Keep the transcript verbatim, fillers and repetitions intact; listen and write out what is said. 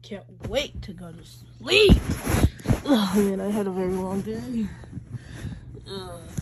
Can't wait to go to sleep. Oh man, I had a very long day. Ugh.